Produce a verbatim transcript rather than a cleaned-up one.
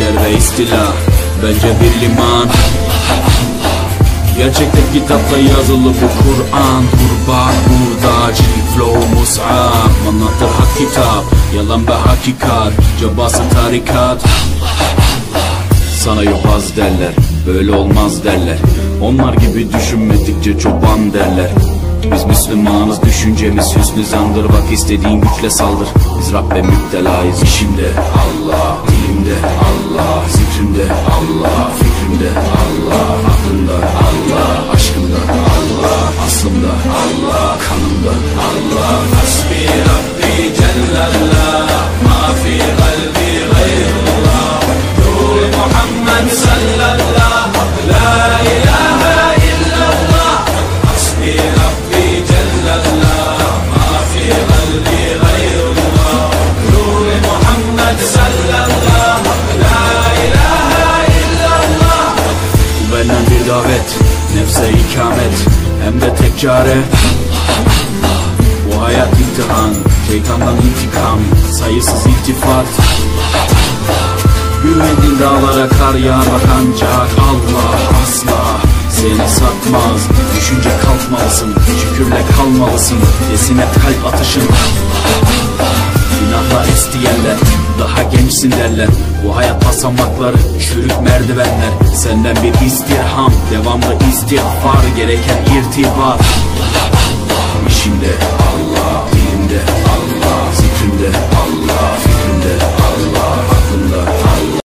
şer ve istila bence bir liman. Gerçekten kitapta yazılı bu Kur'an. Kurban burada, cilik flow mus'ab. Anlatır hak kitap, yalan ve hakikat. Cabası tarikat. Sana yobaz derler, böyle olmaz derler. Onlar gibi düşünmedikçe çoban derler. Biz Müslümanız, düşüncemiz hüsnü zandır. Bak istediğin güçle saldır. Biz Rabbe müptelayız. İşimde Allah, dilimde Allah, zikrimde Allah, fikrimde Allah, aklımda Allah, aşkımda Allah, aslımda Allah, kanımda Allah. Hasbi Rabbi Cellallah, ma fi kalbi gayrullah. Nur Muhammed sallallahu, la ilahe illallah. Hasbi Rabbi Cellallah, ma fi kalbi gayrullah. Nur Muhammed sallallahu, la ilahe illallah. Bu benden bir davet, nefse ikamet, hem de tek çare. Bu hayat imtihan, şeytandan intikam, sayısız iltifat. Güvendiğin dağlara kar yağar bak ancak Allah asla seni satmaz. Düşünce kalkmalısın, şükürle kalmalısın. Desin hep kalp atışın. Günahla isteyenler daha gençsin derler. Bu hayat basamakları, çürük merdivenler. Senden bir istirham, devamlı istiğfar, gereken irtibat.